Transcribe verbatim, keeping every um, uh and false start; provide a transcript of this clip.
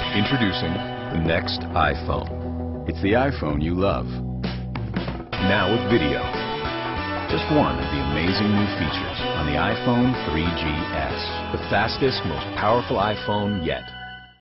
Introducing the next iPhone. It's the iPhone you love. Now with video. Just one of the amazing new features on the iPhone three G S, the fastest, most powerful iPhone yet.